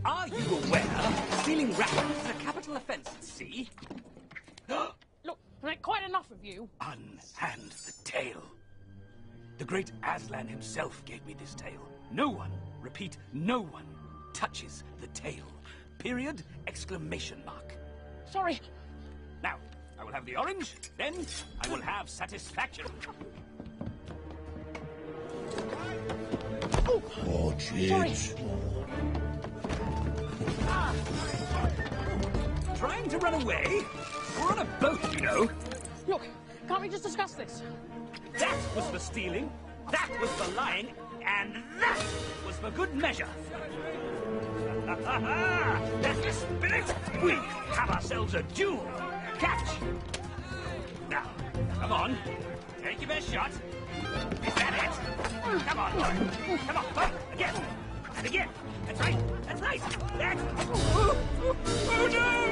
Are you aware stealing rabbits is a capital offense at sea? Look, I've had quite enough of you. Unhand the tail. The great Aslan himself gave me this tail. No one, repeat, no one, touches the tail. Period, exclamation mark. Sorry. Now, I will have the orange, then I will have satisfaction. Oh, sorry. Trying to run away? We're on a boat, you know. Look, can't we just discuss this? That was for stealing, that was for lying, and that was for good measure. That's the spirit! We have ourselves a duel! Catch! Now, come on. Take your best shot. Is that it? Come on, boy. Come on, again. And again. That's right. That's right. That's... Oh, no!